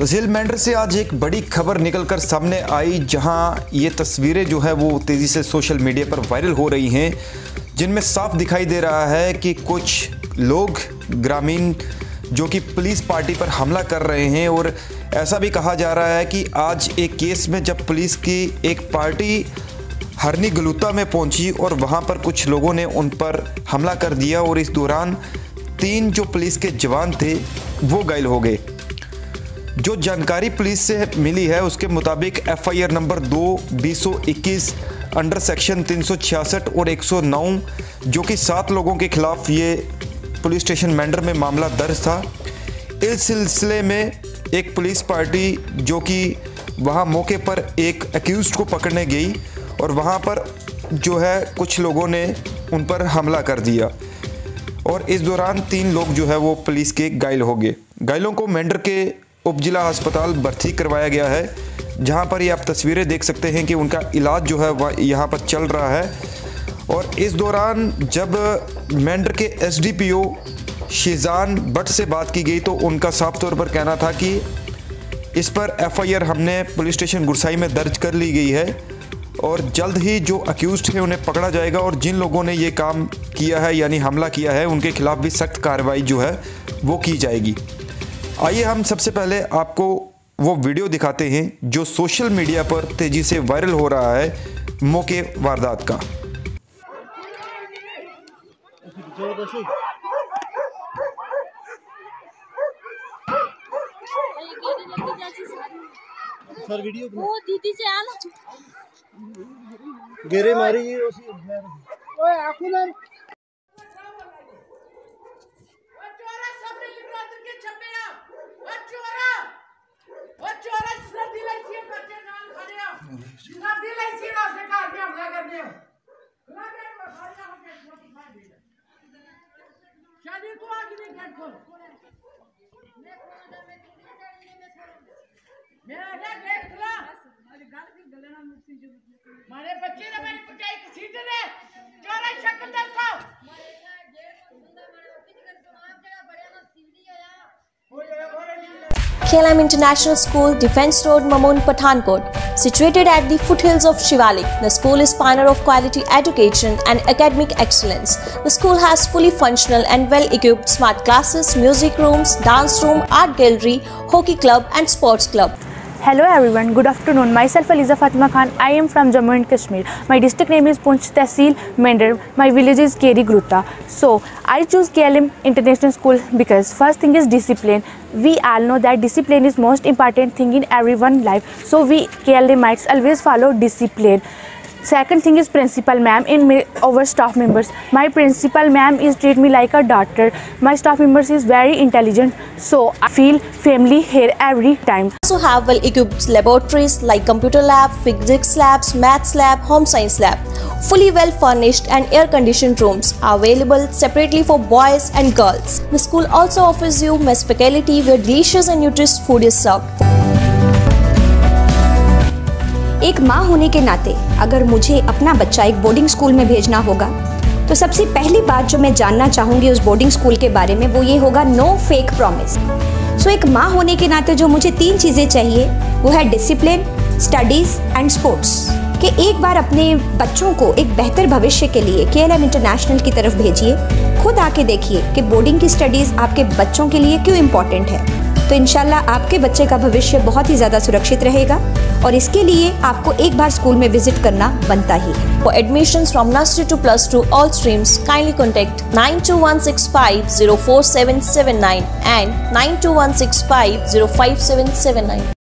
तहसील मेंढर से आज एक बड़ी खबर निकलकर सामने आई, जहां ये तस्वीरें जो है वो तेज़ी से सोशल मीडिया पर वायरल हो रही हैं, जिनमें साफ दिखाई दे रहा है कि कुछ लोग ग्रामीण जो कि पुलिस पार्टी पर हमला कर रहे हैं। और ऐसा भी कहा जा रहा है कि आज एक केस में जब पुलिस की एक पार्टी हरनी गलूता में पहुंची और वहां पर कुछ लोगों ने उन पर हमला कर दिया और इस दौरान 3 जो पुलिस के जवान थे वो घायल हो गए। जो जानकारी पुलिस से मिली है उसके मुताबिक FIR नंबर 2/2021 अंडर सेक्शन 366 और 109 जो कि 7 लोगों के खिलाफ ये पुलिस स्टेशन मेंढर में मामला दर्ज था। इस सिलसिले में एक पुलिस पार्टी जो कि वहाँ मौके पर एक एक्यूज्ड को पकड़ने गई और वहाँ पर जो है कुछ लोगों ने उन पर हमला कर दिया और इस दौरान 3 लोग जो है वो पुलिस के घायल हो गए। घायलों को मेंढर के उपजिला अस्पताल भर्ती करवाया गया है, जहां पर ये आप तस्वीरें देख सकते हैं कि उनका इलाज जो है वह यहाँ पर चल रहा है। और इस दौरान जब मेंढर के SDPO शीजान भट्ट से बात की गई तो उनका साफ तौर पर कहना था कि इस पर FIR हमने पुलिस स्टेशन गुरसाई में दर्ज कर ली गई है और जल्द ही जो अक्यूज्ड है उन्हें पकड़ा जाएगा और जिन लोगों ने ये काम किया है यानी हमला किया है उनके खिलाफ भी सख्त कार्रवाई जो है वो की जाएगी। आइए हम सबसे पहले आपको वो वीडियो दिखाते हैं जो सोशल मीडिया पर तेजी से वायरल हो रहा है मौके वारदात का। सर वीडियो वो दीदी से आना गेरे मारी ये उसी ओए आखू ना मारे बच्चे ने मेरी पिटाई की सीट ने चोरा शक्ल दर्शा KLM International School, Defence Road, Mamoon, Pathankot. Situated at the foothills of Shivalik, the school is pioneer of quality education and academic excellence. The school has fully functional and well-equipped smart classes, music rooms, dance room, art gallery, hockey club and sports club. Hello everyone, good afternoon. Myself Aliza Fatima Khan. I am from Jammu and Kashmir. My district name is Poonch Tehsil Mehndir. My village is Keri Gruta. So I choose KLM International School because first thing is discipline. We all know that discipline is most important thing in everyone's life. So we KLMites always follow discipline. Second thing is principal ma'am in our staff members. My principal ma'am is treat me like a daughter. My staff members is very intelligent, so I feel family here every time. Also have well-equipped laboratories like computer lab, physics labs, maths lab, home science lab. Fully well-furnished and air-conditioned rooms are available separately for boys and girls. The school also offers you mess faculty where delicious and nutritious food is served. एक माँ होने के नाते अगर मुझे अपना बच्चा एक बोर्डिंग स्कूल में भेजना होगा तो सबसे पहली बात जो मैं जानना चाहूँगी उस बोर्डिंग स्कूल के बारे में वो ये होगा नो फेक प्रॉमिस। सो एक माँ होने के नाते जो मुझे 3 चीज़ें चाहिए वो है डिसिप्लिन, स्टडीज़ एंड स्पोर्ट्स। कि एक बार अपने बच्चों को एक बेहतर भविष्य के लिए KLM इंटरनेशनल की तरफ भेजिए, खुद आके देखिए कि बोर्डिंग की स्टडीज़ आपके बच्चों के लिए क्यों इम्पॉर्टेंट है। तो इंशाल्लाह आपके बच्चे का भविष्य बहुत ही ज़्यादा सुरक्षित रहेगा और इसके लिए आपको एक बार स्कूल में विजिट करना बनता ही है। For admissions from nursery to +2 all streams, kindly contact 92165 04779 and 92165 05779.